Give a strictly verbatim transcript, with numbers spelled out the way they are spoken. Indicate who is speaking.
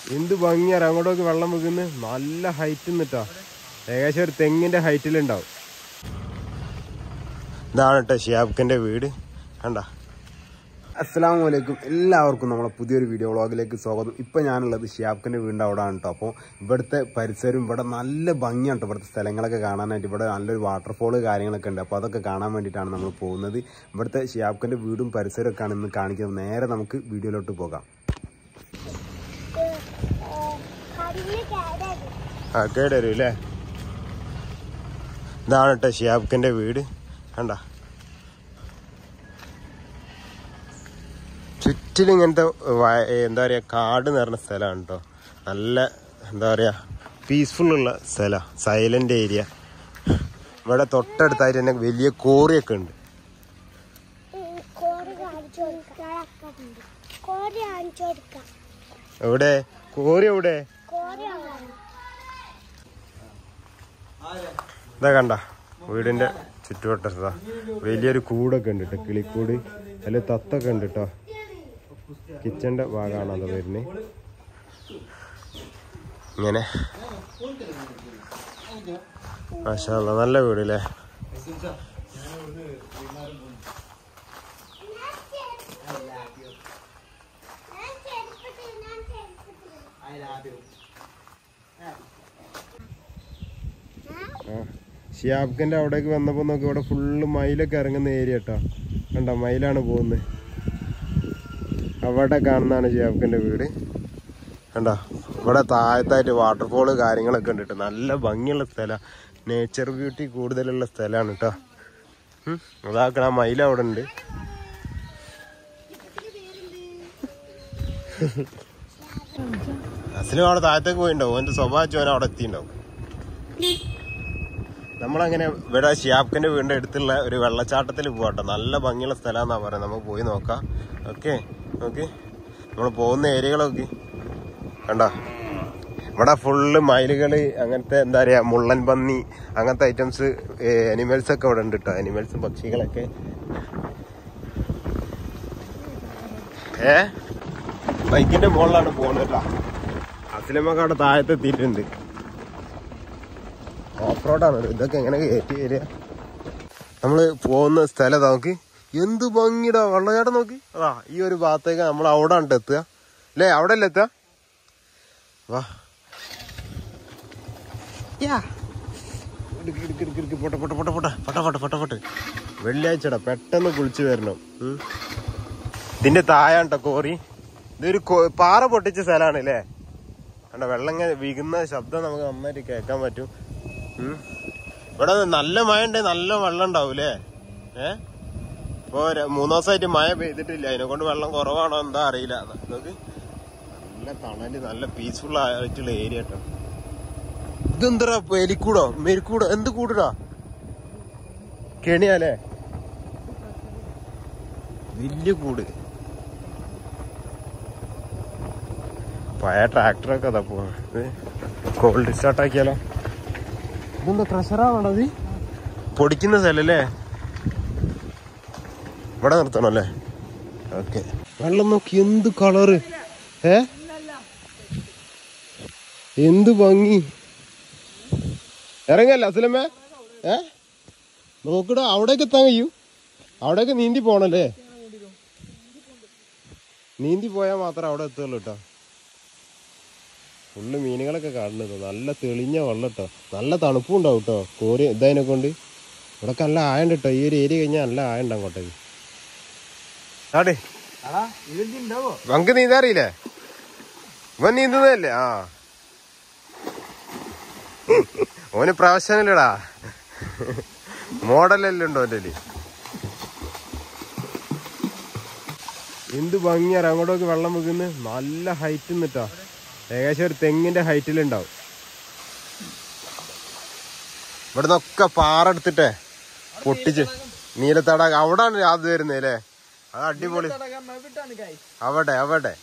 Speaker 1: എന്ത് ഭംഗിയാണ് അങ്ങോട്ടൊക്കെ വെള്ളം വെക്കുന്നത്. നല്ല ഹൈറ്റ് നിന്നിട്ടാ, ഏകദേശം ഒരു തെങ്ങിന്റെ ഹൈറ്റിലുണ്ടാവും. ഇതാണ് കേട്ടോ ഷിഹാബ്ക്കിന്റെ വീട്. കണ്ട. അസ്സലാമു അലൈക്കും, എല്ലാവർക്കും നമ്മളെ പുതിയൊരു വീഡിയോ വ്ളോഗിലേക്ക് സ്വാഗതം. ഇപ്പം ഞാനുള്ളത് ഷിഹാബ്ക്കിന്റെ വീടിൻ്റെ അവിടെ ആണ് കേട്ടോ. അപ്പോൾ ഇവിടുത്തെ പരിസരം ഇവിടെ നല്ല ഭംഗിയാണ് കേട്ടോ. ഇവിടുത്തെ സ്ഥലങ്ങളൊക്കെ കാണാനായിട്ട് ഇവിടെ നല്ലൊരു വാട്ടർഫോള് കാര്യങ്ങളൊക്കെ ഉണ്ട്. അപ്പോൾ അതൊക്കെ കാണാൻ വേണ്ടിയിട്ടാണ് നമ്മൾ പോകുന്നത്. ഇവിടുത്തെ ഷിഹാബ്ക്കിന്റെ വീടും പരിസരമൊക്കെയാണ് ഇന്ന് കാണിക്കുന്നത്. നേരെ നമുക്ക് വീഡിയോയിലോട്ട് പോകാം. ആ കേട് വരും അല്ലേ. ഇതാണ് കേട്ടോ ഷിഹാബ്ക്കിന്റെ വീട്. കണ്ട, ചുറ്റിലും ഇങ്ങനത്തെ എന്താ പറയുക കാട് നിറഞ്ഞ സ്ഥലമാണ് കേട്ടോ. നല്ല എന്താ പറയുക പീസ്ഫുള്ളുള്ള സ്ഥലമാണ്, സൈലന്റ് ഏരിയ. ഇവിടെ തൊട്ടടുത്തായിട്ട് തന്നെ വലിയ കോറിയൊക്കെ ഉണ്ട്. എവിടെ കോറി? എവിടെ? ഇതാ കണ്ട വീടിന്റെ ചുറ്റുവട്ടത്താ വലിയൊരു കൂടൊക്കെ ഉണ്ട് കേട്ടോ, കിളിക്കൂട്. അതിൽ തത്തൊക്കെ ഉണ്ട് കേട്ടോ. കിച്ചന്റെ ഭാഗമാണ് അത് വരുന്നത്. ഇങ്ങനെ മാഷാ അല്ലാഹ് നല്ല വീടല്ലേ. ഷിഹാബ്ക്കിന്റെ അവിടേക്ക് വന്നപ്പോ നോക്കി ഇവിടെ ഫുള്ള് മയിലൊക്കെ ഇറങ്ങുന്ന ഏരിയ കേട്ടോ. കണ്ടോ, മയിലാണ് പോകുന്നത്. അവിടെ കാണുന്നതാണ് ഷിഹാബ്ക്കിന്റെ വീട്. കണ്ടോ, ഇവിടെ താഴത്തായിട്ട് വാട്ടർഫോള് കാര്യങ്ങളൊക്കെ ഉണ്ട് കേട്ടോ. നല്ല ഭംഗിയുള്ള സ്ഥലമാണ്, നേച്ചർ ബ്യൂട്ടി കൂടുതലുള്ള സ്ഥലമാണ് കേട്ടോ. അതാക്കണ മയിൽ അവിടെ ഉണ്ട്. അസലും അവിടെ താഴത്തേക്ക് പോയിണ്ടാവും. എന്റെ സ്വഭാവം അവൻ അവിടെ എത്തിണ്ടാവും. നമ്മളങ്ങനെ ഇവിടെ ഷിഹാബ്ക്കിന്റെ വീടിന്റെ അടുത്തുള്ള ഒരു വെള്ളച്ചാട്ടത്തിൽ പോകട്ടോ. നല്ല ഭംഗിയുള്ള സ്ഥലമാണെന്നാ പറയുന്നത്. നമുക്ക് പോയി നോക്കാം. ഓക്കെ ഓക്കെ നമ്മൾ പോകുന്ന ഏരിയകളൊക്കെ കണ്ടോ. ഇവിടെ ഫുള്ള് മയിലുകള്, അങ്ങനത്തെ എന്താ പറയാ മുള്ളൻ പന്നി, അങ്ങനത്തെ ഐറ്റംസ് അനിമൽസ് ഒക്കെ ഇവിടെ ഉണ്ട് കേട്ടോ. അനിമൽസും പക്ഷികളൊക്കെ. ഏ ബൈക്കിന്റെ മുകളിലാണ് പോകുന്നത് കേട്ടോ. അസ്ലമൊക്കെ അവിടെ താഴത്തെത്തിയിട്ടുണ്ട്. ഓഫ് റോഡാണ് ഇതൊക്കെ. എങ്ങനെ കയറ്റി വരിക? നമ്മള് പോകുന്ന സ്ഥലം നോക്കി, എന്ത് ഭംഗിടാ വെള്ളച്ചാട്ടം നോക്കി. ആ ഈ ഒരു ഭാഗത്തേക്ക് നമ്മൾ അവിടെ ഉണ്ട് എത്തുക അല്ലേ? അവിടെ അല്ലേ എത്തുക? വാ പൊട്ട പൊട്ട പൊട്ട പൊട്ട പൊട്ട പൊട്ട പൊട്ട പൊട്ട വെള്ളിയാഴ്ചടാ, പെട്ടെന്ന് കുളിച്ചു വരണം. ഇതിന്റെ താഴാണ്ടോ കോറി. ഇതൊരു പാറ പൊട്ടിച്ച സ്ഥലമാണ് അല്ലേ. കണ്ടോ, വെള്ളം ഇങ്ങനെ വീകുന്ന ശബ്ദം നമുക്ക് നന്നായിട്ട് കേൾക്കാൻ പറ്റും. ഇവിടെ നല്ല മഴ ഉണ്ട്, നല്ല വെള്ളം ഉണ്ടാവും അല്ലേ. ഏഹ് ഇപ്പൊ മൂന്ന് ദിവസമായിട്ട് മഴ പെയ്തിട്ടില്ല, അതിനെ കൊണ്ട് വെള്ളം കുറവാണോ എന്താ അറിയില്ല. നോക്ക്, നല്ല തണല്, നല്ല പീസ്ഫുൾ ആയിട്ടുള്ള ഏരിയ കേട്ടോ. ഇതെന്തടാ എലിക്കൂടോ മെരിക്കൂടോ എന്ത് കൂടാ? കെണിയാലേ, വലിയ കൂട്. പഴയ ട്രാക്ടറൊക്കെ അതാ പോകുന്നത്. കോൾഡ് സ്റ്റാർട്ട് ആക്കിയാലോ? ഇതെന്താ ട്രഷറാണത്? പൊടിക്കുന്ന സ്ഥലല്ലേ. ഇവിടെ നിർത്തണം അല്ലേ? ഓക്കെ. വെള്ളം നോക്കി, എന്ത് കളറ്. ഏ എന്ത് ഭംഗി. ഇറങ്ങല്ല അസ്ലമേ. ഏ നോക്കടാ, അവിടേക്ക് എത്താൻ കഴിയൂ. അവിടേക്ക് നീന്തി പോണല്ലേ. നീന്തി പോയാൽ മാത്രമേ അവിടെ എത്തുള്ളൂ കേട്ടോ. ഫുള്ള് മീനുകളൊക്കെ കാണുന്നത്. നല്ല തെളിഞ്ഞ വെള്ളം കേട്ടോ. നല്ല തണുപ്പും ഉണ്ടാവും കേട്ടോ. കോരി ഇതതിനെ കൊണ്ട് ഇവിടെ നല്ല ആയുണ്ട് കേട്ടോ. ഈ ഒരു ഏരിയ കഴിഞ്ഞാൽ നല്ല ആയുണ്ട് അങ്ങോട്ടേക്ക്. ആടേ നമുക്ക് നീന്താറിയില്ലേ? ഇവൻ നീന്തുന്നതല്ലേ? ആ ഓന് പ്രൊഫഷണലടാ, മോഡലെല്ലാം ഉണ്ടോ എൻ്റെ. എന്ത് ഭംഗിയാണ് അങ്ങോട്ടൊക്കെ വെള്ളം വെക്കുന്നത്. നല്ല ഹൈറ്റ് നിന്നിട്ടാ, ഏകദേശം ഒരു തെങ്ങിന്റെ ഹൈറ്റിലുണ്ടാവും. ഇവിടെ നിന്നൊക്കെ പാറ എടുത്തിട്ടേ പൊട്ടിച്ച് നീലത്തടാകം അവിടാണ് അത് വരുന്നത് അല്ലേ. അത് അടിപൊളി. അവിടെ അവിടെ